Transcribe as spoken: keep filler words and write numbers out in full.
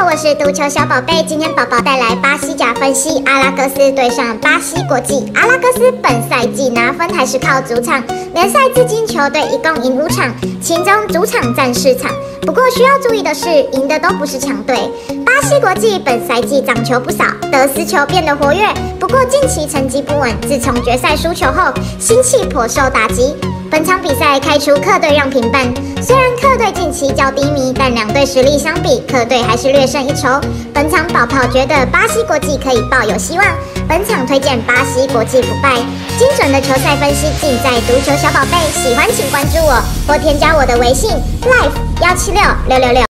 我是足球小宝贝。今天宝宝带来巴西甲分析，阿拉戈斯对上巴西国际。阿拉戈斯本赛季拿分还是靠主场，联赛至今球队一共赢五场，其中主场占四场。不过需要注意的是，赢的都不是强队。巴西国际本赛季掌球不少，得失球变得活跃，不过近期成绩不稳。自从决赛输球后，士气颇受打击。本场比赛开出客队让平半，虽然客队近期较低迷，但两队实力相比，客队还是略胜一筹。本场宝炮觉得巴西国际可以抱有希望，本场推荐巴西国际不败。精准的球赛分析尽在足球小宝贝，喜欢请关注我或添加我的微信 life 一七六六六六。